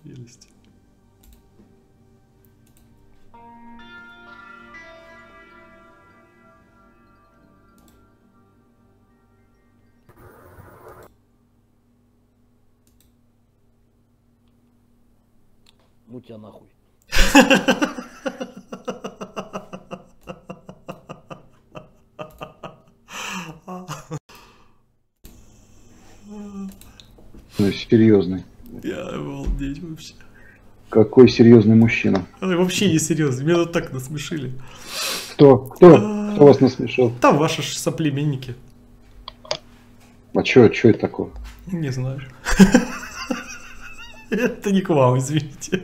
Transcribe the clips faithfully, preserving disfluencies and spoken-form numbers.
Прелесть. Ну тебя нахуй. Ну, серьезный. Я обалдеть вообще. Какой серьезный мужчина. Ой, вообще не серьезно. Меня тут так насмешили. Кто? Кто? Кто вас насмешил? Там ваши ж соплеменники. А что это такое? Не знаю. Это не к вам, извините.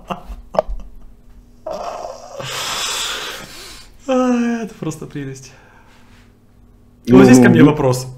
Это просто прелесть. Вот здесь ко мне вопрос.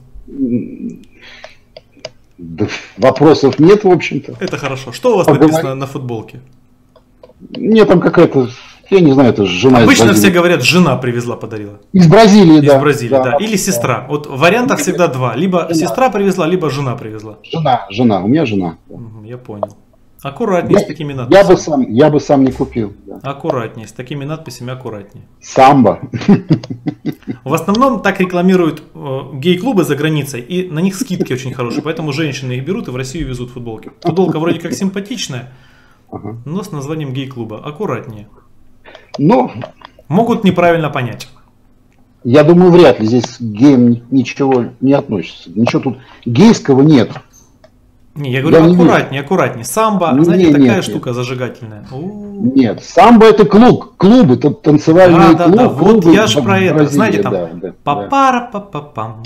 Да, вопросов нет, в общем-то. Это хорошо. Что у вас Поговорим. написано на футболке? Нет, там какая-то, я не знаю, это жена Обычно из Бразилии. все говорят, жена привезла, подарила. Из Бразилии, Из да. Бразилии, да. да. Или сестра. Вот вариантов всегда два. Либо Жена. сестра привезла, либо жена привезла. Жена, жена, у меня жена. Угу, я понял. Аккуратнее Я, с такими я, надписями. бы сам, я бы сам не купил. Да. Аккуратнее, с такими надписями аккуратнее. Самбо. В основном так рекламируют э, гей-клубы за границей, и на них скидки очень хорошие, поэтому женщины их берут и в Россию везут футболки. Футболка вроде как симпатичная, Ага. но с названием гей-клуба. Аккуратнее. Ну, Могут неправильно понять. я думаю, вряд ли здесь к геям ничего не относится. Ничего тут гейского нет. Не, я говорю, Я не аккуратнее, аккуратнее. Самбо, Не, знаете, не, такая нет, штука зажигательная. У-у-у. Нет, самбо это клуб, клубы, это танцевальные Да, да, клубы. да, вот клубы я ж в про это. Бразилии, Знаете, там да, да, да. папара-па-па-пам.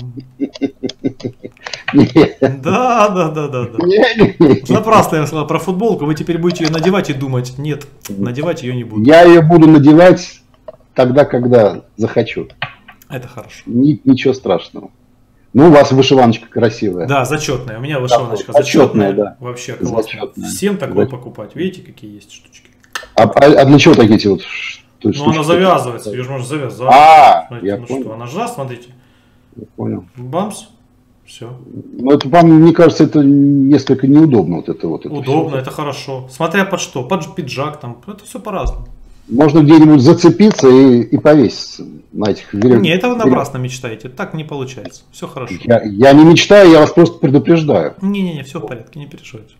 Не, Да, да, да, да, да. не, не. Напрасно я сказал про футболку, вы теперь будете ее надевать и думать, нет, надевать ее не буду. Я ее буду надевать тогда, когда захочу. Это хорошо. Ни- ничего страшного. Ну, у вас вышиваночка красивая. Да, зачетная. У меня вышиваночка Да, зачетная. зачетная, да. Вообще классно. Зачетная. Всем такое Да. покупать. Видите, какие есть штучки? А, а- а для чего такие эти вот ш- то есть Ну, она штучки? завязывается. Ее же можно завязать. А, Смотрите, я ну понял. что, она же, смотрите. Я понял. Бамс. Все. Ну, это вам, мне кажется, это несколько неудобно. Вот это вот. Это Удобно, всё. это хорошо. Смотря под что. Под пиджак там. Это все по-разному. Можно где-нибудь зацепиться и, и повеситься на этих веревках. Не, это вы напрасно мечтаете. Так не получается. Все хорошо. Я, я не мечтаю, я вас просто предупреждаю. Не-не-не, все в порядке, не переживайте.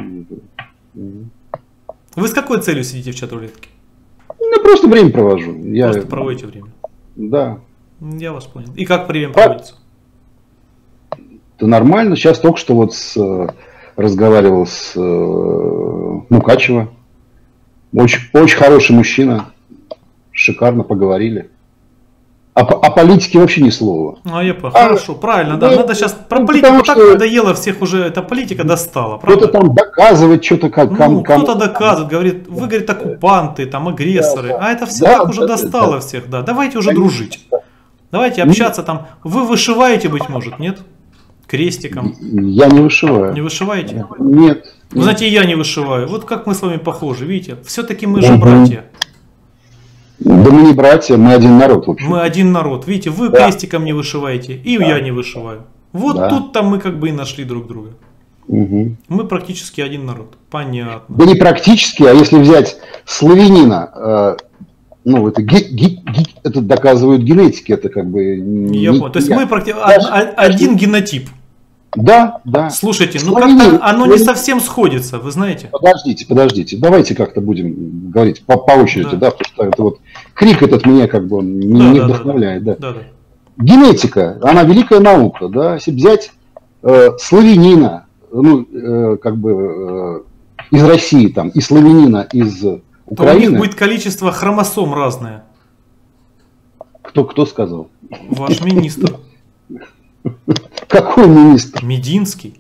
Вы с какой целью сидите в чат-рулетке? Я просто время провожу. Я, Просто проводите время. Да. Я вас понял. И как время А- проводится? Это нормально. Сейчас только что вот с, э, разговаривал с э, Мукачева. Очень, очень хороший мужчина. Шикарно поговорили. О, по- о политике вообще ни слова. А я по- хорошо, правильно, да. ну, Надо сейчас про ну, политику потому так что- надоело, всех уже эта политика достала, Кто-то правда? там доказывает что-то как Ну, кому- кому- кто-то доказывает, говорит, вы, говорит, оккупанты, там, агрессоры, Да, да. а это все Да, так уже да, достало да. всех, да. Давайте уже Конечно. дружить. Давайте общаться там. Вы вышиваете, быть может, нет? Крестиком. Я не вышиваю. Не вышиваете? Нет. Вы знаете, и я не вышиваю. Вот как мы с вами похожи, видите? Все-таки мы же Мгм. братья. Да мы не братья, мы один народ, в общем. Мы один народ. Видите, вы Да. крестиком не вышиваете, и я не вышиваю. Вот Да. тут-то мы как бы и нашли друг друга. Мгм. Мы практически один народ. Понятно. Да не практически, а если взять славянина, э, ну, это, ге- ге- ге- это доказывают генетики, это как бы... Я не- понял. То есть я- мы практически Даже- один генотип. Да, да. Слушайте, ну Славянин, как-то оно не славянин. совсем сходится, вы знаете. Подождите, подождите, давайте как-то будем говорить по, по очереди, Да. да. потому что это вот крик этот меня как бы он не, Да, не да, да, вдохновляет, да. Да, да. Генетика, она великая наука, да, если взять э, славянина, ну, э, как бы э, из России там, и славянина из То у Украины, них будет количество хромосом разное. кто, кто сказал? Ваш министр. Какой министр? Мединский.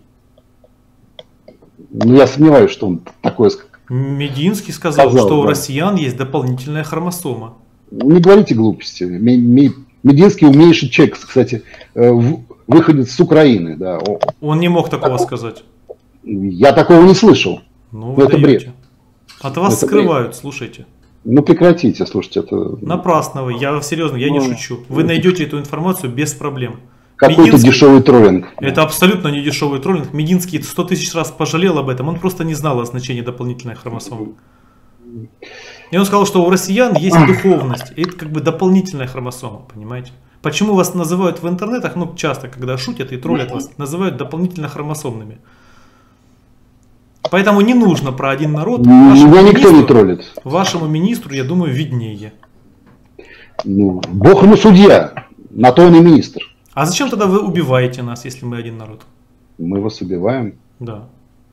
Ну, я сомневаюсь, что он такое сказал. Мединский сказал, Сказал, что у да. россиян есть дополнительная хромосома. Не говорите глупости. Ме- ме- Мединский умнейший человек, кстати, э, в- выходец с Украины, да. О, Он не мог такого Так, сказать. я такого не слышал. Ну, Ну, вы это даете. бред. От вас Это скрывают, слушайте. Ну прекратите, слушайте, это... Напрасно вы, я серьезно, я не Ну, шучу. Вы ну, найдете эту информацию без проблем. какой-то Мединский, дешевый троллинг. это абсолютно не дешевый троллинг. Мединский сто тысяч раз пожалел об этом, он просто не знал о значении дополнительной хромосомы. И он сказал, что у россиян есть духовность, и это как бы дополнительная хромосома, понимаете? Почему вас называют в интернетах, ну часто, когда шутят и троллят вас, называют дополнительно хромосомными. Поэтому не нужно про один народ. Меня никто не троллит. Вашему министру, я думаю, виднее. Ну, Бог ему судья, на то он и министр. А зачем тогда вы убиваете нас, если мы один народ? Мы вас убиваем. Да.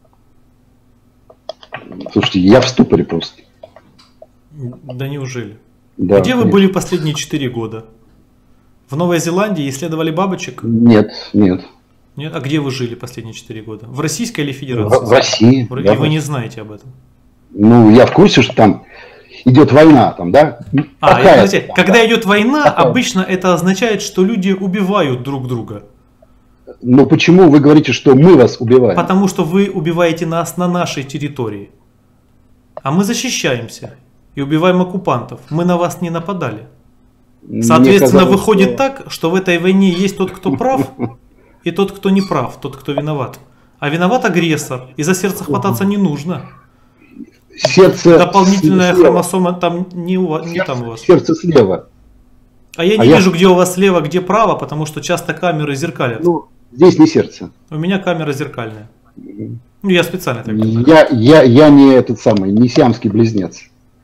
Слушайте, я в ступоре просто. Да неужели? Да, Где вы конечно. были последние четыре года? В Новой Зеландии исследовали бабочек? Нет, нет. Нет? А где вы жили последние четыре года? В Российской или Федерации? В, в России. В... И Да, вы не знаете об этом? Ну, я в курсе, что там идет война, там, да? А, Какая? подождите, когда идет война, Какая? обычно это означает, что люди убивают друг друга. Но почему вы говорите, что мы вас убиваем? Потому что вы убиваете нас на нашей территории. А мы защищаемся и убиваем оккупантов. Мы на вас не нападали. Соответственно, казалось, выходит что... так, что в этой войне есть тот, кто прав, и тот, кто не прав, тот, кто виноват. А виноват агрессор, и за сердце хвататься не нужно. Сердце Дополнительная слева. хромосома там не, у вас, не Сердце, там у вас. сердце слева. А я не а я... вижу, где у вас слева, где право, потому что часто камеры зеркалят. Ну, здесь не сердце. У меня камера зеркальная. Ну, я специально так. Я, я, я не этот самый, не сиамский близнец.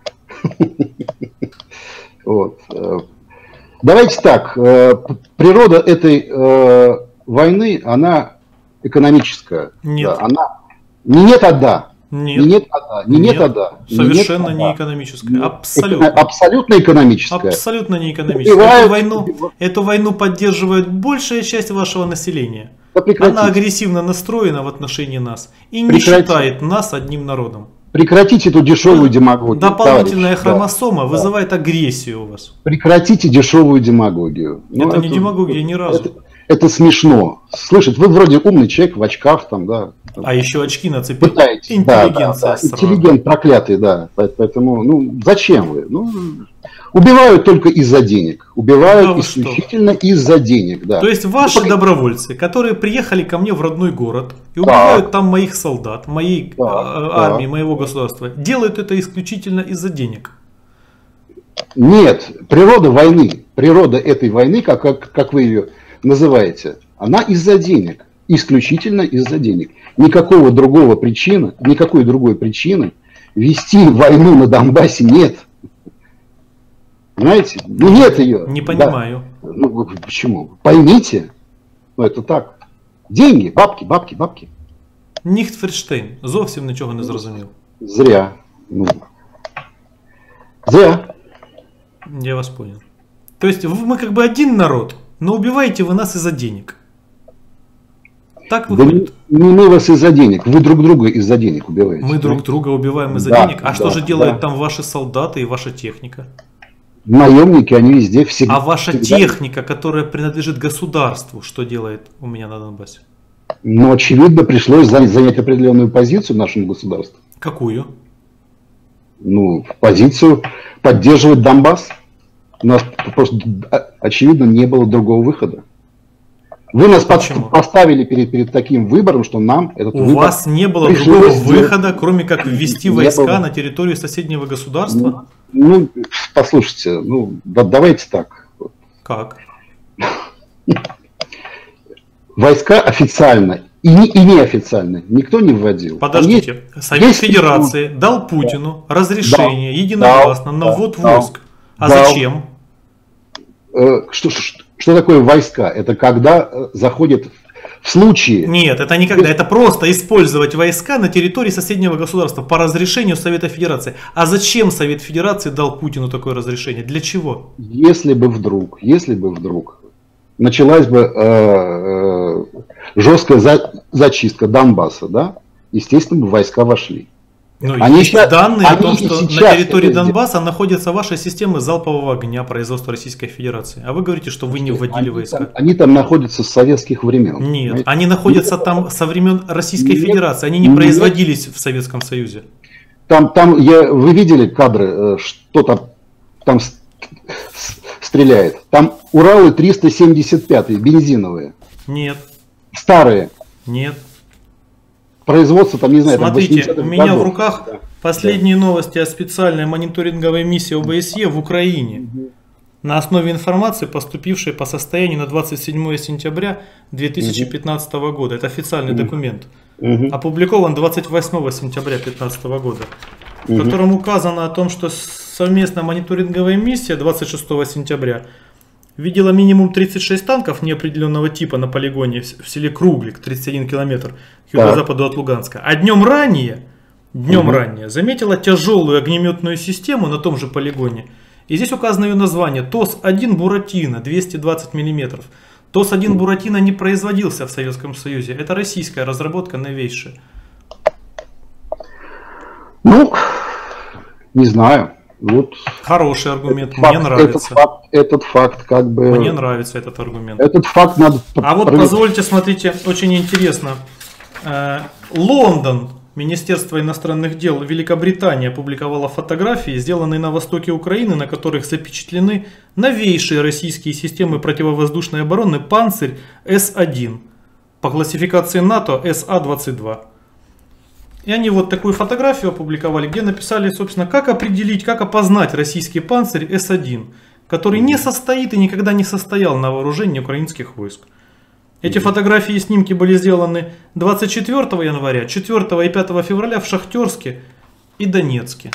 Вот. Давайте так. Природа этой войны, она экономическая. Нет. Да, она не нет, а да. Нет. Не нет, а да. Не нет, Нет. а да. Не Совершенно нет, а не да. экономическая. Абсолютно. Эко- Абсолютно экономическая. Абсолютно не экономическая. Убивают- Эту войну, эту войну поддерживает большая часть вашего населения. Да прекратите. Она агрессивно настроена в отношении нас и не Прекратите. считает нас одним народом. Прекратите эту дешевую демагогию. Дополнительная товарищи. Да. хромосома вызывает агрессию у вас. Прекратите дешевую демагогию. Ну, Это не демагогия ни разу. Это, это смешно. Слышит, вы вроде умный человек в очках там, да. А еще очки нацепил. Пытаетесь. Интеллигенция Да, да, да. сраная. Интеллигент проклятый, да. Поэтому, ну, зачем вы? Ну, убивают только из-за денег. Убивают Да вы исключительно из-за денег, да. То есть ваши Ну, добровольцы, которые приехали ко мне в родной город и убивают Так. там моих солдат, моей Так, э, так. армии, моего государства, делают это исключительно из-за денег. Нет, природа войны, природа этой войны, как, как, как вы ее называете, она из-за денег, исключительно из-за денег. Никакого другого причины, никакой другой причины вести войну на Донбассе нет. Понимаете? Ну нет ее. Не Да. понимаю. Ну почему? Поймите. Ну это так. Деньги, бабки, бабки, бабки. Ніхтферштейн зовсім нічого не зрозумів. Зря. Ну, зря. Я вас понял. То есть вы- мы как бы один народ, но убиваете вы нас из-за денег. Так Да выходит. не, не мы вас из-за денег, вы друг друга из-за денег убиваете. Мы друг друга убиваем из-за Да, денег. А да, что же делают да. там ваши солдаты и ваша техника? Наемники, они везде всегда. А ваша всегда. техника, которая принадлежит государству, что делает у меня на Донбассе? Но, очевидно, пришлось занять, занять определенную позицию нашему государству. Какую? Ну, позицию поддерживать Донбасс. У нас просто, очевидно, не было другого выхода. Вы нас под- Почему? поставили перед, перед таким выбором, что нам этот У выбор вас не было пришлось другого сделать. выхода, кроме как ввести Не войска было. на территорию соседнего государства? Ну, послушайте, ну, да- давайте так. Как? Войска официально и, не, и неофициально никто не вводил. Подождите, Там Совет есть- Федерации дал Путину разрешение единогласно на дал, ввод дал, войск. А дал. зачем? Э, Что, что, что такое войска? Это когда э, заходят в случае... Нет, это никогда. Это просто использовать войска на территории соседнего государства по разрешению Совета Федерации. А зачем Совет Федерации дал Путину такое разрешение? Для чего? Если бы вдруг, если бы вдруг началась бы э, э, жесткая за- зачистка Донбасса, да, естественно, бы войска вошли. Ну, Они есть щас- данные о они том, и что на сейчас территории это Донбасса находятся ваши системы залпового огня производства Российской Федерации. А вы говорите, что вы не вводили Они войска. там, они там находятся с советских времен. Нет, понимаете? они находятся там со времен Российской Нет, Федерации. Они не нет. производились в Советском Союзе. Там, там я, вы видели кадры, э, что там, там с- с- стреляет? Там Уралы триста семьдесят пять, бензиновые. Нет. Старые. Нет. Производство там, не знаю, Смотрите, там у меня годов. в руках Да. последние да. новости о специальной мониторинговой миссии О Бэ Эс Е в Украине. Угу. На основе информации, поступившей по состоянию на двадцать седьмое сентября две тысячи пятнадцатого года. Это официальный угу. документ. Угу. Опубликован двадцать восьмого сентября две тысячи пятнадцатого года. Угу. В котором указано о том, что совместная мониторинговая миссия двадцать шестого сентября видела минимум тридцать шесть танков неопределенного типа на полигоне в селе Круглик, тридцать один километр к юго-западу от Луганска. А днем ранее, днем угу. ранее заметила тяжелую огнеметную систему на том же полигоне. И здесь указано ее название Т О С один Буратино, двести двадцать миллиметров. Т О С один Буратино не производился в Советском Союзе. Это российская разработка, новейшая. Ну, не знаю. Вот хороший аргумент, факт, мне нравится. Этот факт, этот факт как бы... Мне нравится этот аргумент. Этот факт надо... А вот позвольте, смотрите, очень интересно. Лондон, Министерство иностранных дел Великобритании опубликовало фотографии, сделанные на востоке Украины, на которых запечатлены новейшие российские системы противовоздушной обороны «Панцирь С один» по классификации НАТО С А двадцать два. И они вот такую фотографию опубликовали, где написали, собственно, как определить, как опознать российский «Панцирь С один», который не состоит и никогда не состоял на вооружении украинских войск. Эти фотографии и снимки были сделаны двадцать четвёртого января, четвёртого и пятого февраля в Шахтерске и Донецке.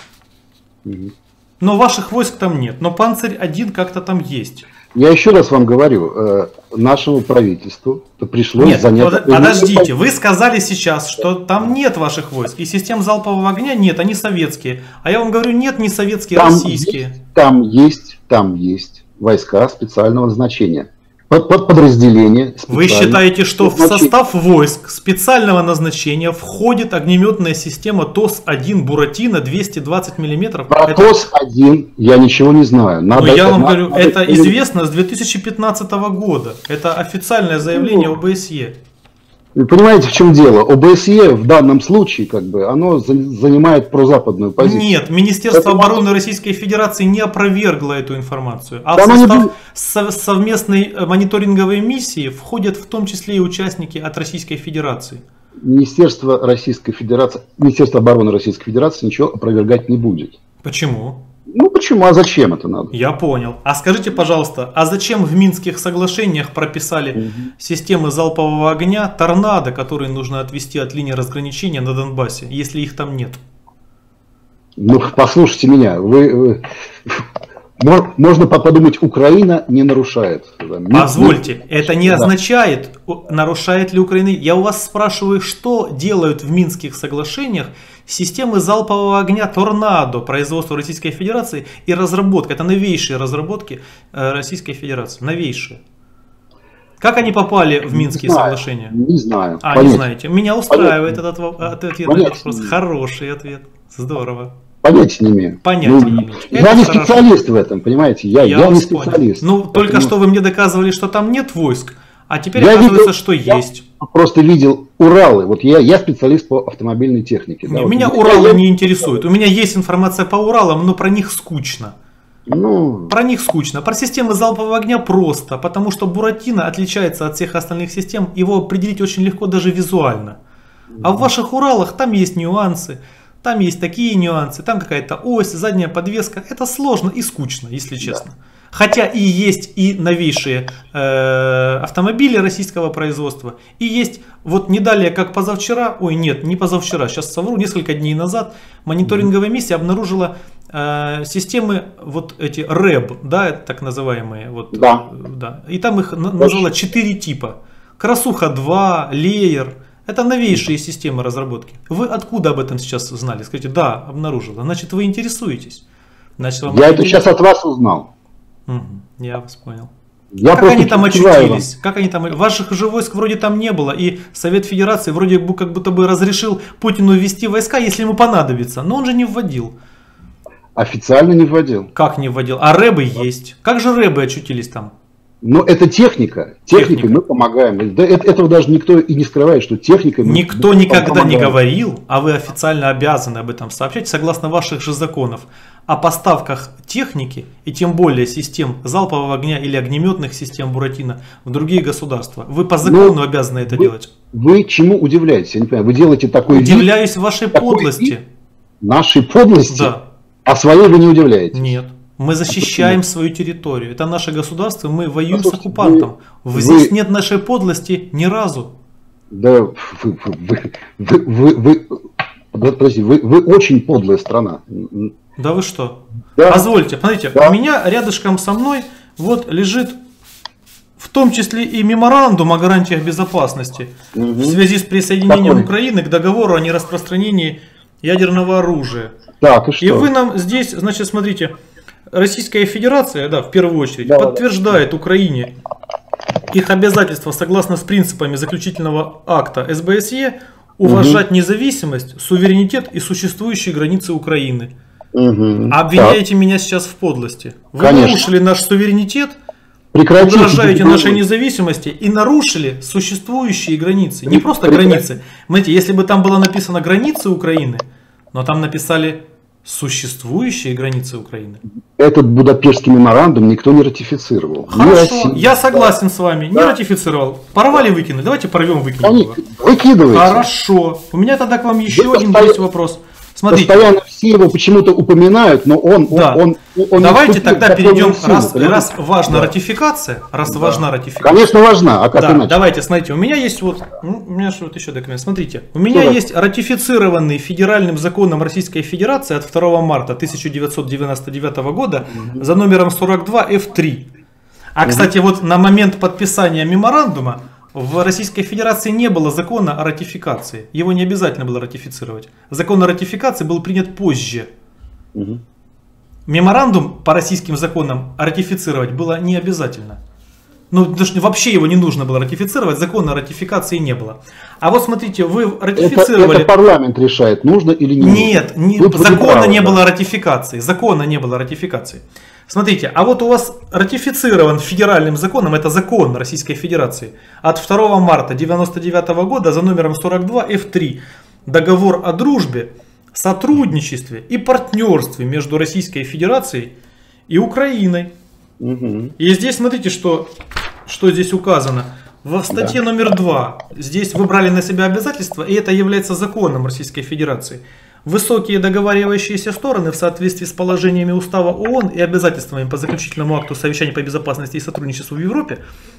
Но ваших войск там нет, но «Панцирь один» как-то там есть. Я еще раз вам говорю, э, нашему правительству пришлось нет, занять... Подождите, вы сказали сейчас, что там нет ваших войск, и систем залпового огня нет, они советские. А я вам говорю, нет, не советские, там российские. Есть, там есть, там есть войска специального назначения. Под, под подразделение. Вы считаете, что в состав войск специального назначения входит огнеметная система Т О С один Буратино двести двадцать миллиметров? Про это... Т О С один я ничего не знаю. Надо, Но я вам надо, говорю, надо, это надо... известно с две тысячи пятнадцатого года. Это официальное заявление О Бэ Эс Е. Вы понимаете, в чем дело? О Бэ Эс Е в данном случае, как бы, оно занимает прозападную позицию. Нет, Министерство это... обороны Российской Федерации не опровергло эту информацию. А да в состав не... совместной мониторинговой миссии входят в том числе и участники от Российской Федерации. Министерство Российской Федерации, Министерство обороны Российской Федерации ничего опровергать не будет. Почему? Ну почему? А зачем это надо? Я понял. А скажите, пожалуйста, а зачем в Минских соглашениях прописали угу. системы залпового огня «Торнадо», которые нужно отвести от линии разграничения на Донбассе, если их там нет? Ну, послушайте меня. Вы, можно подумать, Украина не нарушает. Позвольте, это не означает, нарушает ли Украина. Я у вас спрашиваю, что делают в Минских соглашениях системы залпового огня «Торнадо» производства Российской Федерации и разработка. Это новейшие разработки Российской Федерации. Новейшие. Как они попали в Минские не знаю, соглашения? Не знаю. А, понятия. не знаете. Меня устраивает понятия. этот ответ. Понятия. Просто хороший ответ. Здорово. Понятия не имею. Понятия ну, не имею. Я Это не хорошо. специалист в этом, понимаете? Я, я, я не специалист. Понял. Ну, только Поэтому... что вы мне доказывали, что там нет войск, а теперь я оказывается, видел, что я есть. Просто видел Уралы. Вот я, я специалист по автомобильной технике. Не, да, меня вот Уралы я... не интересуют. У меня есть информация по Уралам, но про них скучно. Ну... Про них скучно. Про системы залпового огня просто, потому что Буратино отличается от всех остальных систем. Его определить очень легко даже визуально. А в ваших Уралах там есть нюансы. Там есть такие нюансы, там какая-то ось, задняя подвеска. Это сложно и скучно, если честно. Да. Хотя и есть и новейшие э, автомобили российского производства, и есть вот не далее, как позавчера, ой нет, не позавчера, сейчас совру, несколько дней назад мониторинговая миссия обнаружила э, системы вот эти рэб, да, так называемые. Вот, да. Да. И там их назвало четыре типа. Красуха два, Леер. Это новейшие системы разработки. Вы откуда об этом сейчас знали? Скажите, да, обнаружила. Значит, вы интересуетесь. Значит, вам я это сейчас от вас узнал. Угу, я вас понял. Я как они там очутились? Как они там? Ваших же войск вроде там не было. И Совет Федерации вроде бы как будто бы разрешил Путину ввести войска, если ему понадобится. Но он же не вводил. Официально не вводил. Как не вводил? А рэбы есть. Как же рэбы очутились там? Но это техника. Техникой Техника. мы помогаем. Да, это- этого даже никто и не скрывает, что техникой мы Никто мы никогда не помогаем. говорил, а вы официально обязаны об этом сообщать, согласно ваших же законов, о поставках техники и тем более систем залпового огня или огнеметных систем Буратино в другие государства. Вы по закону Ну, обязаны это вы- делать. Вы чему удивляетесь? Я не понимаю. Вы делаете такой вид Удивляюсь вашей такой подлости. вид? нашей подлости, Да. а своей вы не удивляетесь. Нет. Мы защищаем свою территорию. Это наше государство, мы воюем с Послушайте, оккупантом. вы- Здесь вы- нет нашей подлости ни разу. Да, вы, вы, вы, вы, вы- вы- подожди, вы, вы очень подлая страна. Да вы что? Да. Позвольте, смотрите, Да. у меня рядышком со мной вот лежит в том числе и меморандум о гарантиях безопасности Мгм. в связи с присоединением Какой? Украины к договору о нераспространении ядерного оружия. Так, и что? И вы нам здесь, значит, смотрите, Российская Федерация, да, в первую очередь, Да, подтверждает Украине их обязательства согласно с принципами заключительного акта эс бэ эс е уважать независимость, суверенитет и существующие границы Украины. Мгм. Обвиняете меня сейчас в подлости. Вы Конечно. нарушили наш суверенитет, Так, прекратите угрожаете переговоры. нашей независимости и нарушили существующие границы. Не просто Прекрати. границы. Знаете, если бы там было написано границы Украины, но там написали существующие границы Украины. Этот Будапештский меморандум никто не ратифицировал. Ни Хорошо, Россия. я согласен с вами. Не Да. ратифицировал. Порвали, выкинули. Давайте порвем, выкинем Они его. выкидываете. Хорошо. У меня тогда к вам еще Вы один постоянно- есть вопрос. Смотрите. Постоянно все его почему-то упоминают, но он... он- Да. он, он, он не Давайте вступил тогда в законную перейдем, силу, раз, понимаете? раз важна Да. ратификация, раз Да. важна ратификация. Конечно, важна, а как Да, иначе? давайте, смотрите, у меня есть вот, ну, у меня что вот еще документ, смотрите, у меня Что? есть ратифицированный федеральным законом Российской Федерации от второго марта тысяча девятьсот девяносто девятого года за номером сорок два эф три. А, кстати, вот на момент подписания меморандума в Российской Федерации не было закона о ратификации. Его не обязательно было ратифицировать. Закон о ратификации был принят позже. Мгм. Меморандум по российским законам ратифицировать было не обязательно. Ну, потому что вообще его не нужно было ратифицировать, закона о ратификации не было. А вот смотрите, вы Это, ратифицировали... это парламент решает, нужно или не нужно. Нет, не- Вы были закона правы, не да. было ратификации. Закона не было ратификации. Смотрите, а вот у вас ратифицирован федеральным законом, это закон Российской Федерации, от второго марта девяносто девятого года за номером сорок два эф три. Договор о дружбе, сотрудничестве и партнерстве между Российской Федерацией и Украиной. Мгм. И здесь смотрите, что, что здесь указано. В статье номер два здесь вы брали на себя обязательства, и это является законом Российской Федерации. Высокие договаривающиеся стороны в соответствии с положениями Устава ООН и обязательствами по заключительному акту Совещания по безопасности и сотрудничеству в Европе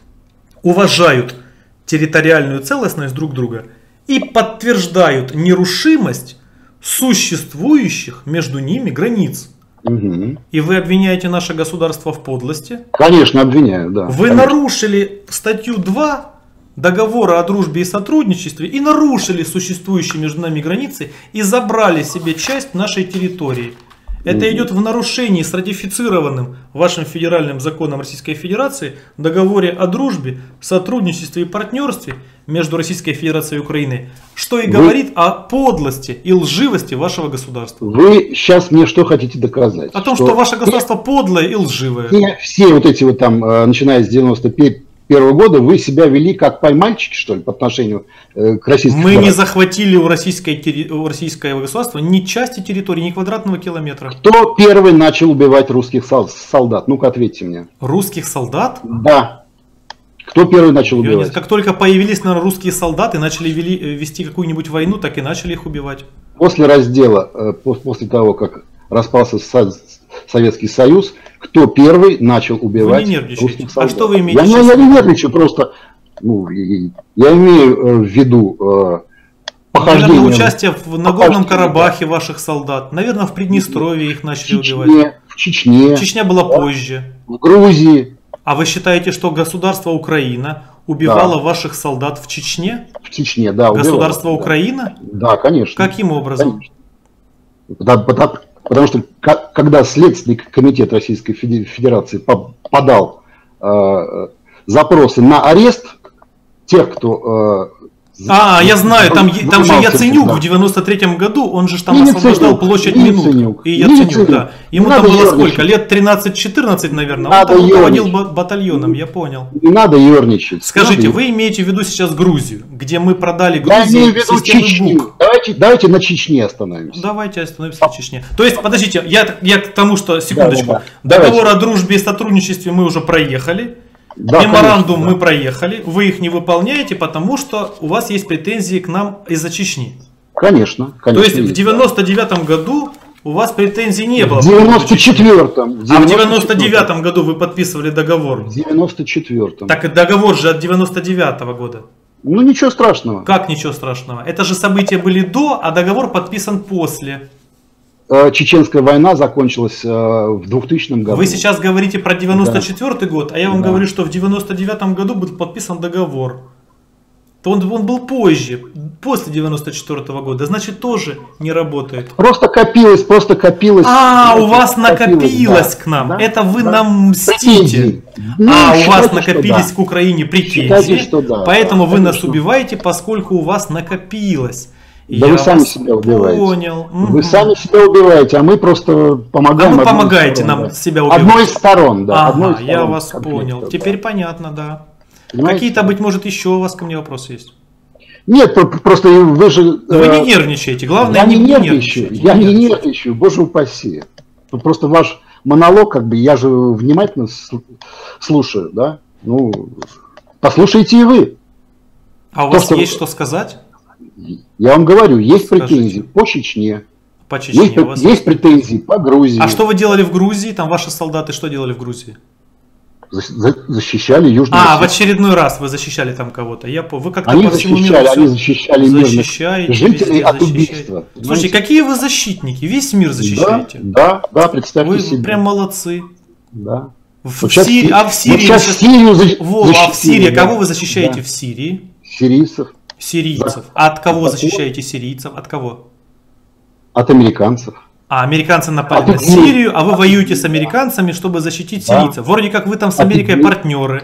уважают территориальную целостность друг друга и подтверждают нерушимость существующих между ними границ. Мгм. И вы обвиняете наше государство в подлости. Конечно, обвиняю, да. Вы Конечно. нарушили статью два договора о дружбе и сотрудничестве и нарушили существующие между нами границы и забрали себе часть нашей территории. Это идет в нарушении с ратифицированным вашим федеральным законом Российской Федерации договоре о дружбе, сотрудничестве и партнерстве между Российской Федерацией и Украиной, что и Вы- говорит о подлости и лживости вашего государства. Вы сейчас мне что хотите доказать? О том, что ваше государство подлое и лживое. все, все вот эти вот там, э, начиная с девяносто первого года, вы себя вели как поймальчики, что ли, по отношению э, к Российской Мы не Федерации? захватили у, российской, терри- у российского государства ни части территории, ни квадратного километра. Кто первый начал убивать русских сол- солдат? Ну-ка, ответьте мне. Русских солдат? Да. Кто первый начал Я не убивать? знаю, как только появились, наверное, русские солдаты, начали вели- э, вести какую-нибудь войну, так и начали их убивать. После раздела, э, пос- после того, как распался Со- Советский Союз, кто первый начал убивать Вы не нервничаете. русских А солдат? что вы имеете Я, не- сейчас я в не виду? нервничаю, просто ну, и- и- я имею э, в виду э, похождение. Наверное, участие в Нагорном Похождение, Карабахе ваших солдат. Наверное, в Приднестровье их в начали убивать. Чечне, в Чечне, Чечня была позже. в Грузии, А вы считаете, что государство Украина убивало ваших солдат в Чечне? в Чечне, да. убивали, Государство да. Украина? Да, конечно. Каким образом? Конечно. Потому, потому- потому что ка- когда Следственный комитет Российской Феде- Федерации по- подал э, запросы на арест тех, кто А, я знаю, там, е- там же занимался Яценюк этим, в да. девяносто третьем году, он же ж там И освобождал Яценюк, площадь и минут. Яценюк, И и Яценюк, Яценюк. да. Не Ему там надо было ерничать. сколько? Лет тринадцать-четырнадцать, наверное. Он Надо там руководил ерничать. ба- батальоном, я понял. Не надо ерничать. Скажите, Надо вы имеете в виду сейчас Грузию, где мы продали Я имею в Грузии виду системы Чечню. БУК? Давайте, давайте на Чечне остановимся. Давайте остановимся на Чечне. То есть, подождите, я, я к тому, что, секундочку, Да, да, да. договор Давайте. о дружбе и сотрудничестве мы уже проехали, Да, меморандум конечно, мы да. проехали, вы их не выполняете, потому что у вас есть претензии к нам из-за Чечни. Конечно, То конечно. есть в девяносто девятом году у вас претензий не было. В девяносто четвёртом. А в девяносто девятом году вы подписывали договор. В девяносто четвёртом. Так и договор же от девяносто девятого года. Ну ничего страшного. Как ничего страшного? Это же события были до, а договор подписан после. Э, Чеченская война закончилась э, в двухтысячном году. Вы сейчас говорите про девяносто четвёртый год, а я вам Да. говорю, что в девяносто девятом году был подписан договор. То он, он был позже, после девяносто четвёртого года, значит тоже не работает. Просто копилось, просто копилось. А, у вас Копилось, накопилось да. к нам. Да, Это вы да. нам мстите. Претензии. Ну, А, у вас считайте, что накопились да. к Украине претензии. Считайте, что да, Поэтому да, вы нас конечно. убиваете, поскольку у вас накопилось. И Да я вы сами вас себя убиваете. Понял. Вы Мгм. сами себя убиваете, а мы просто помогаем. А вы одной из помогаете сторон, нам да. себя убивать. Одной из сторон, да. Ага, одной из я сторон вас конфликта, понял. да. Теперь понятно, да. Понимаете? Какие-то, быть может, еще у вас ко мне вопросы есть? Нет, про- просто вы же... Вы э, не нервничаете, главное Я не не нервничаю, нервничайте. я не нервничайте. нервничаю, боже упаси. Тут просто ваш монолог, как бы, я же внимательно с- слушаю, да? Ну, послушайте и вы. А у То, вас что- есть что сказать Я вам говорю, есть Скажите. претензии по Чечне, по Чечне? есть, У вас есть претензии по Грузии. А что вы делали в Грузии? Там ваши солдаты что делали в Грузии? За- за- Защищали Южную А, в Осетию. очередной раз вы защищали там кого-то. Я по... Вы как-то Они по всему защищали, миру они всё защищали мирных защищаете, жителей везде от защищаете. убийства. Слушайте, Понимаете? какие вы защитники? Весь мир защищаете. Да, да, да, представьте Вы себе. прям молодцы. Да. В Вот сейчас Сирии, Си- а в Сирии, вот сейчас вы сейчас- Сирию за- Во, а в защитили, Сирии, да. кого вы защищаете Да. в Сирии? Сирийцев, Сирийцев. А от кого От защищаете сирийцев? От кого? от американцев. А американцы напали От на ИГИЛ. Сирию, а вы воюете с американцами, чтобы защитить Да. сирийцев. Вроде как вы там с От Америкой ИГИЛ. партнеры.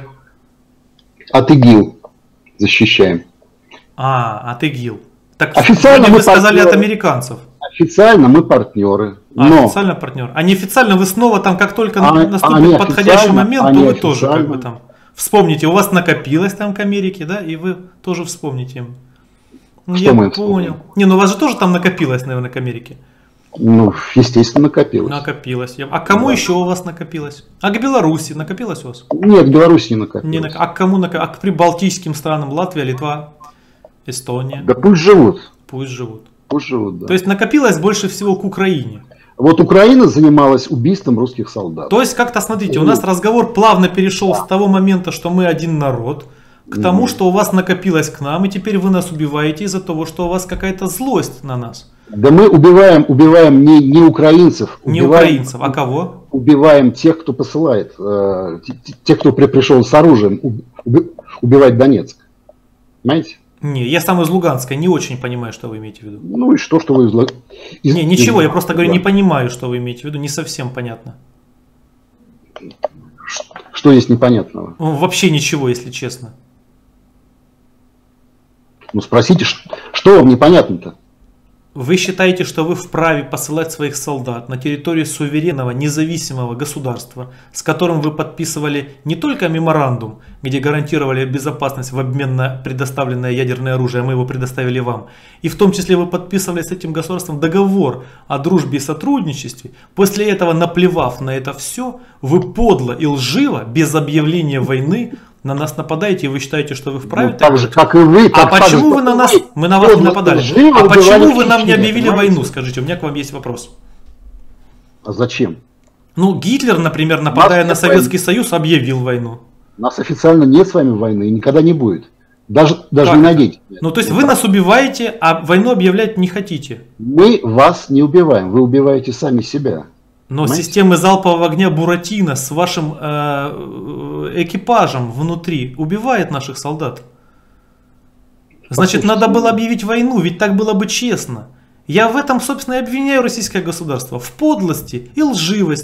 От ИГИЛ защищаем. А, от ИГИЛ. Так Официально вроде мы вы сказали партнеры. от американцев. Официально мы партнеры. А, Но официально партнер. А неофициально вы снова там, как только А- наступит а подходящий неофициально- момент, а то вы тоже как неофициально. бы там вспомните. У вас накопилось там к Америке, да, и вы тоже вспомните им. Ну, Что я мы понял. вспомним? Не, ну у вас же тоже там накопилось, наверное, к Америке. ну, естественно, накопилось. Накопилось. Я- А к кому Да. еще у вас накопилось? А к Беларуси накопилось у вас? Нет, Беларусь не накопилось. Не нак- А к кому накопилось? А к прибалтийским странам? Латвия, Литва, Эстония? Да пусть живут. Пусть живут. Пусть живут, да. То есть накопилось больше всего к Украине. Вот Украина занималась убийством русских солдат. То есть как-то, смотрите, у нас разговор плавно перешел с того момента, что мы один народ, к тому, что у вас накопилось к нам, и теперь вы нас убиваете из-за того, что у вас какая-то злость на нас. Да мы убиваем, убиваем не, не украинцев, Не убиваем, украинцев, а кого? убиваем тех, кто посылает, э, те- те- тех, кто при- пришел с оружием уб- уби- убивать Донецк. Понимаете? Не, я сам из Луганска, не очень понимаю, что вы имеете в виду. Ну и что, что вы из... Лу- из- Не, ничего, из- я просто говорю, да. не понимаю, что вы имеете в виду, не совсем понятно. Что есть непонятного? Ну, вообще ничего, если честно. Ну спросите, ш- что вам непонятно-то? Вы считаете, что вы вправе посылать своих солдат на территорию суверенного, независимого государства, с которым вы подписывали не только меморандум, где гарантировали безопасность в обмен на предоставленное ядерное оружие, мы его предоставили вам, и в том числе вы подписывали с этим государством договор о дружбе и сотрудничестве, после этого, наплевав на это все, вы подло и лживо, без объявления войны, на нас нападаете, и вы считаете, что вы вправе Ну, так так же, делать? как и вы. А так почему же, вы на как нас, вы. мы на вас не Подло, нападали? лживо А убивали почему в вы нам не Чечне, объявили понимаете? войну? Скажите, у меня к вам есть вопрос. А зачем? Ну, Гитлер, например, нападая Нас на нет Советский Союз, объявил войну. У нас официально нет с вами войны и никогда не будет. Даже, даже Как не это? надейтесь. Ну, то есть вы нас убиваете, а войну объявлять не хотите. Мы вас не убиваем, вы убиваете сами себя. Но Понимаете? системы залпового огня Буратино с вашим э, экипажем внутри убивает наших солдат. Значит, Послушайте, надо было объявить войну, ведь так было бы честно. Я в этом, собственно, и обвиняю российское государство. В подлости и лживости. В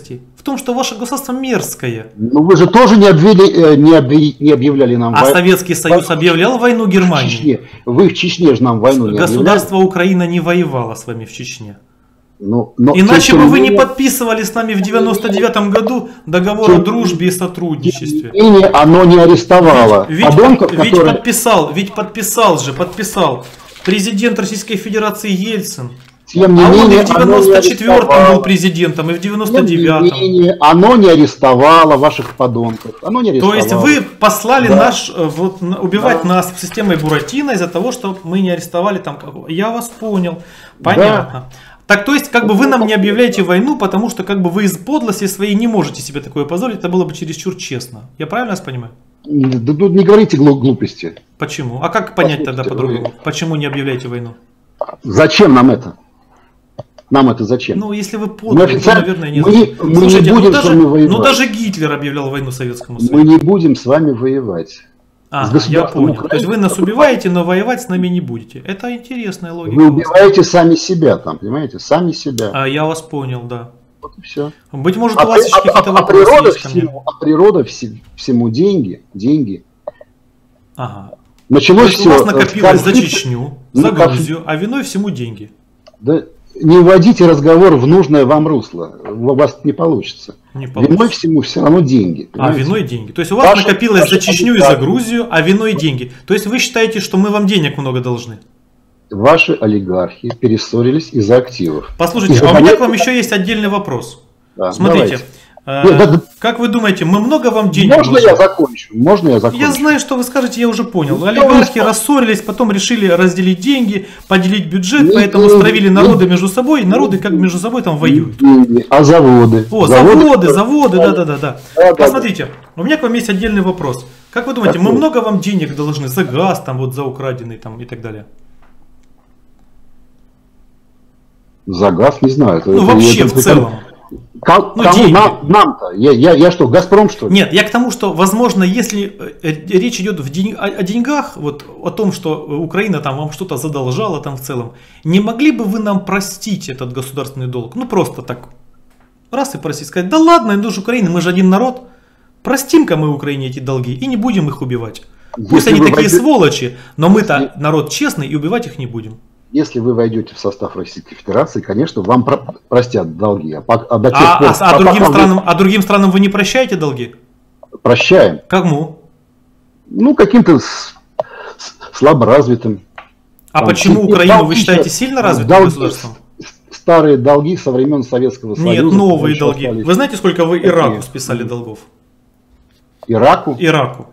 том, что ваше государство мерзкое. Ну вы же тоже не, обвели, не, объяви, не объявляли нам а войну. А Советский Союз объявлял войну Германии? В Чечне. Вы в Чечне же нам войну не Государство объявляли. Украина не воевало с вами в Чечне. Ну, но Иначе бы вы не менее, подписывали с нами в девяносто девятом году договор о дружбе и сотрудничестве. И оно не арестовало. Ведь, подонков, ведь, которые... подписал, ведь подписал же, подписал президент Российской Федерации Ельцин. Тем не а менее, он и в девяносто четвёртом был президентом, и в девяносто девятом. Тем не менее, оно не арестовало ваших подонков. Оно не арестовало. То есть вы послали да. наш, вот, убивать да. нас системой Буратино из-за того, что мы не арестовали там. Я вас понял. Понятно. Да. Так, то есть, как бы вы нам не объявляете войну, потому что как бы вы из подлости своей не можете себе такое позволить, это было бы чересчур честно. Я правильно вас понимаю? Да, да, не говорите глупости. Почему? А как понять тогда по-другому? Почему не объявляете войну? Зачем нам это? Нам это зачем? Ну, если вы подлые, то, наверное, не мы, мы Слушайте, не будем ну, даже, с вами воевать. ну даже Гитлер объявлял войну Советскому Союзу. Мы не будем с вами воевать. А, я понял. Украины. То есть вы нас убиваете, но воевать с нами не будете. Это интересная логика. Вы убиваете сами себя там, понимаете? Сами себя. А я вас понял, да. Вот и все. Быть может, а у вас еще какие-то а, вопросы а есть ко мне? Всему, а природа всему, всему деньги, деньги. Ага. Началось все. У вас накопилось за Чечню, за Грузию, а виной всему деньги. Да не вводите разговор в нужное вам русло. У вас не получится. Не получится. Виной всему все равно деньги. Понимаете? А, виной деньги. То есть у вас ваша, накопилось ваша за Чечню и за Грузию, а виной деньги. То есть вы считаете, что мы вам денег много должны? Ваши олигархи перессорились из-за активов. Послушайте, а у меня к вам еще есть отдельный вопрос. Да, Смотрите, э, Нет, да, как вы думаете, мы много вам денег Можно должны? я закончу? Можно я закончу? Я знаю, что вы скажете, я уже понял. Олигархи рассорились, потом решили разделить деньги, поделить бюджет, не, поэтому не, стравили народы не, между собой, и народы как между собой там воюют. Не, а заводы? О, заводы, заводы, заводы да-да-да. да. да, Посмотрите, да. у меня к вам есть отдельный вопрос. Как вы думаете, Какой? мы много вам денег должны за газ, там, вот, за украденный там, и так далее? За газ не знаю. Ну, это, вообще это, в целом. Как, ну, кому нам, нам-то? Я, я, я что, Газпром, что ли? Нет, я к тому, что, возможно, если речь идет в день, о, о деньгах, вот о том, что Украина там вам что-то задолжала там в целом, не могли бы вы нам простить этот государственный долг? Ну, просто так, раз и простить, сказать, да ладно, это же Украина, мы же один народ, простим-ка мы Украине эти долги и не будем их убивать. Если Пусть они такие войдете... сволочи, но мы-то Если... народ честный и убивать их не будем. Если вы войдете в состав Российской Федерации, конечно, вам про простят долги. А, а, до тех а, пор, а, а, другим странам, вы... а другим странам вы не прощаете долги? Прощаем. Кому? Ну, каким-то слаборазвитым. А там, почему Украину долги, вы считаете сильно развитым долги, государством? Старые долги со времен Советского Союза. Нет, новые долги. Остались. Вы знаете, сколько вы Ираку списали долгов? Ираку? Ираку.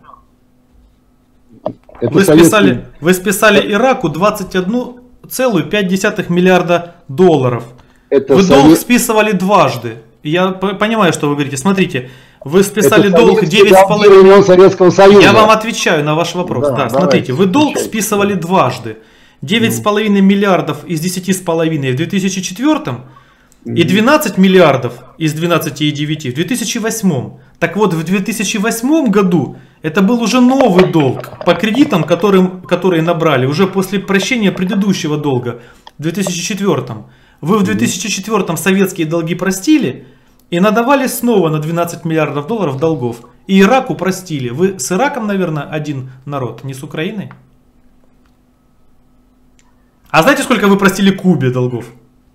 Это вы, советский... списали, вы списали Ираку двадцать одну целую пять десятых миллиарда долларов. Это вы совет... долг списывали дважды. Я понимаю, что вы говорите. Смотрите, вы списали это долг девять с половиной. Советского Союза. Я вам отвечаю на ваш вопрос. Да, да, смотрите, вы долг отвечайте. списывали дважды. девять с половиной миллиардов из десяти с половиной в две тысячи четвёртом и двенадцать миллиардов из двенадцати и девяти в две тысячи восьмом. Так вот, в две тысячи восьмом году это был уже новый долг по кредитам, которым, которые набрали уже после прощения предыдущего долга в две тысячи четвёртом. Вы в две тысячи четвёртом советские долги простили и надавали снова на двенадцать миллиардов долларов долгов. И Ираку простили. Вы с Ираком, наверное, один народ, не с Украиной? А знаете, сколько вы простили Кубе долгов?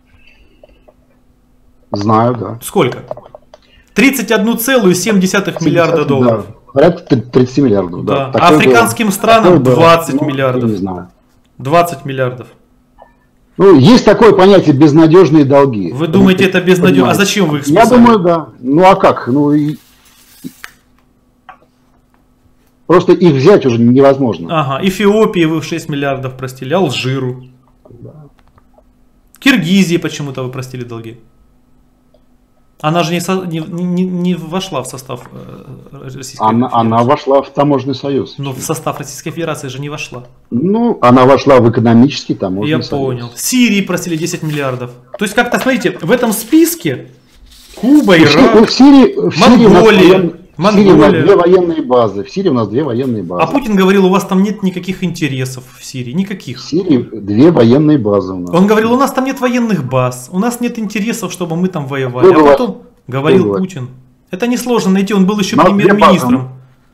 Знаю, да. Сколько? тридцать одну целую семь десятых миллиарда долларов. Да. Порядка тридцати миллиардов, да. да. Африканским было. странам двадцать ну, миллиардов. Не знаю. двадцать миллиардов. Ну, есть такое понятие безнадежные долги. Вы думаете, это безнадежно? А зачем вы их списали? Я думаю, да. Ну а как? Ну, и... Просто их взять уже невозможно. Ага, Эфиопии вы в шесть миллиардов простили, Алжиру. Да. Киргизии почему-то вы простили долги. Она же не, со, не, не, не вошла в состав Российской она, Федерации. Она вошла в таможенный союз. Но в состав Российской Федерации же не вошла. Ну, она вошла в экономический таможенный Я союз. понял. Сирии просили десять миллиардов. То есть как-то, смотрите, в этом списке Куба, Ирак, в Сирии, в Монголия. В Сирии у нас две военные базы. В Сирии у нас две военные базы. А Путин говорил, у вас там нет никаких интересов в Сирии. Никаких. В Сирии две военные базы у нас. Он говорил, у нас там нет военных баз. У нас нет интересов, чтобы мы там воевали. А потом... Говорил говорит? Путин. Это несложно найти, он был еще Но премьер-министром.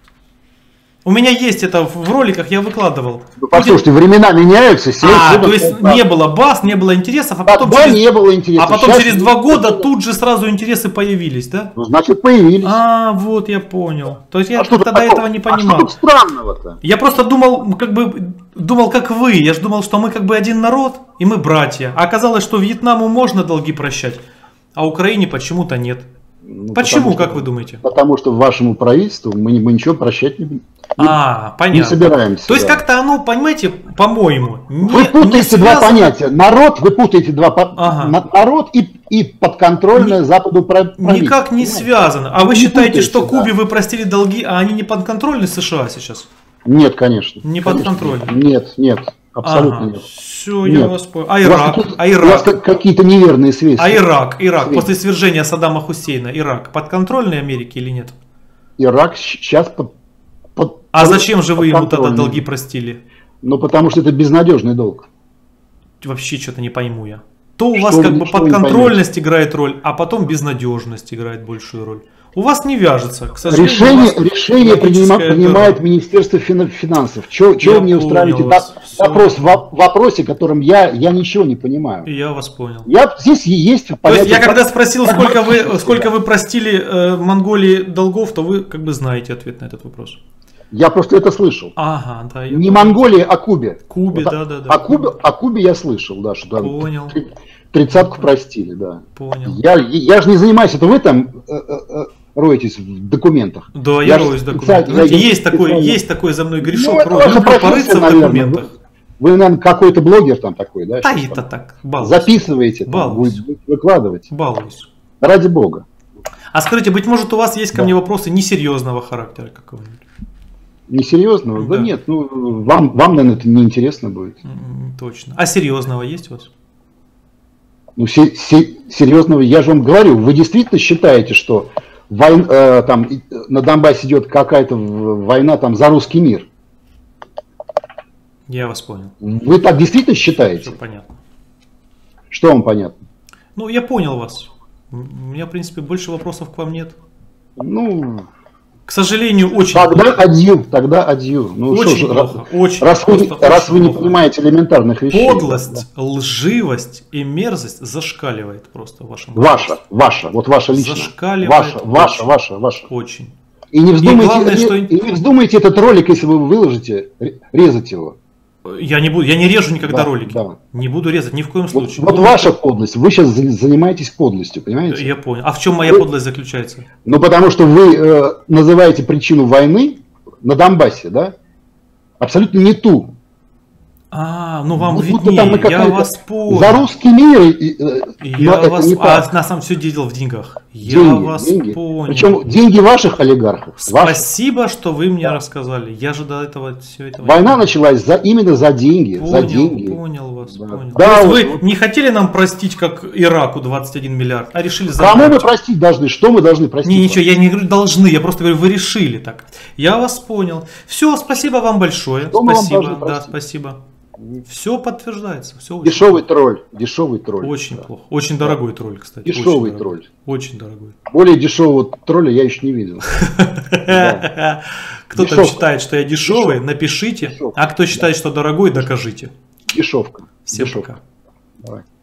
У меня есть это в роликах, я выкладывал. Ну, послушайте, Путин... времена меняются. А, то есть не было баз, не было интересов, а потом, Тогда через... не было интересов. а потом Сейчас через два года тут же сразу интересы появились, да? Ну, значит, появились. А, вот я понял. То есть я а тогда такого? этого не понимал. А что тут странного-то? Я просто думал, как бы, думал, как вы. Я же думал, что мы как бы один народ, и мы братья. А оказалось, что Вьетнаму можно долги прощать, а Украине почему-то нет. Ну, Почему, что, как вы думаете? Потому что вашему правительству мы, мы ничего прощать не, не, а, понятно. не собираемся. То есть да. как-то оно, понимаете, по-моему, не, Вы путаете не связано... два понятия. Народ, вы путаете два ага. на, народ и, и подконтрольное не, Западу правительство. Никак не связано. А вы не считаете, путаете, что Кубе да. вы простили долги, а они не подконтрольны США сейчас? Нет, конечно. Не конечно. подконтрольны? Нет, нет. Абсолютно ага. нет. Все, нет. я вас понял. А Ирак? А У Ирак? вас какие-то неверные связи. А Ирак? Ирак Связи. после свержения Саддама Хусейна, Ирак подконтрольный Америке или нет? Ирак сейчас под, под, А под, зачем же вы ему тогда долги простили? Ну, потому что это безнадежный долг. Вообще что-то не пойму я. То у Что вас вы, как бы что вы не подконтрольность играет роль, а потом безнадежность играет большую роль. У вас не вяжется, к сожалению. Решение, у вас решение принима, логическое принимает перо. Министерство финансов. Чего Я вы мне устраиваете понял вас. вопрос в вопросе, котором я, я ничего не понимаю. Я вас понял. Я, здесь есть То есть понятие... я когда спросил, сколько вы, сколько вы простили э, Монголии долгов, то вы как бы знаете ответ на этот вопрос. Я просто это слышал. Ага, да. Я Не понял. Монголии, а Кубе. Кубе, Вот, да, да, да. О Кубе, о Кубе я слышал, да, что там Понял. тридцатку простили, да. Понял. Я, я же не занимаюсь, это вы там э, э, роетесь в документах. Да, я, я роюсь в же документах. специально- Знаете, я есть такой, специально- есть такой за мной грешок, Ну, это ро- ваша люблю профессия, порыться в наверное. документах. Вы, вы, наверное, какой-то блогер там такой, да? Да сейчас это там так, балуюсь. записываете, там, Балуюсь. вы- выкладываете. Балуюсь. Ради бога. А скажите, быть может у вас есть ко Да. мне вопросы несерьезного характера какого-нибудь? Несерьезного? Да. Да. нет, ну вам, вам, наверное, это неинтересно будет. М, Точно. А серьезного есть у вас? Ну, се- се- серьезного, я же вам говорю, вы действительно считаете, что войн, э, там, и- на Донбассе идет какая-то в- война там, за русский мир? Я вас понял. Вы так действительно считаете? Все понятно. Что вам понятно? Ну, я понял вас. М, У меня, в принципе, больше вопросов к вам нет. Ну, К сожалению, очень тогда плохо. адью, тогда адью. Ну, Очень что же, плохо. раз, Очень, раз вы, просто раз очень вы не плохо. понимаете элементарных вещей. Подлость, да. лживость и мерзость зашкаливает просто в вашем Ваша, ваша, вот ваша личная. Зашкаливает Ваша, ваша, очень. ваша, ваша. Очень. И не вздумайте, главное, и, что- и не вздумайте этот ролик, если вы выложите, ре- резать его. Я не буду, я не режу никогда Да, ролики. да. Не буду резать ни в коем Вот, случае. вот Потому ваша что- подлость. Вы сейчас за- занимаетесь подлостью, понимаете? Я понял. А в чем моя Вы- подлость заключается? Ну, потому что вы э, называете причину войны на Донбассе, да? Абсолютно не ту. А, ну вам Вот будто виднее, там мы я какая-то- вас понял. За русский мир. и, э, но Я это вас... не А так. на самом все дело в деньгах. Я Деньги, вас деньги. понял. Причем деньги ваших олигархов. Ваших. Спасибо, что вы мне рассказали. Я же до этого все это... Война началась за, именно за деньги. Понял, за деньги. понял вас, Да. понял. Да, То есть вот- вы вот. не хотели нам простить, как Ираку двадцать один миллиард, а решили Кому мы забрать? простить должны? Что мы должны простить? Не, ничего, я не говорю должны, я просто говорю, вы решили так. Я вас понял. Все, спасибо вам большое. Что мы вам Спасибо, должны да, простить? спасибо. Все подтверждается. Все очень, Дешевый тролль. Дешевый тролль. очень Да. плохо. Очень дорогой тролль, кстати. Дешевый очень тролль. дорогой. Очень дорогой. Более дешевого тролля я еще не видел. Кто там Дешевка. считает, что я дешевый, Дешевка. напишите. Дешевка. А кто считает, что дорогой, докажите. Дешевка. Всем Дешевка. пока. Давай.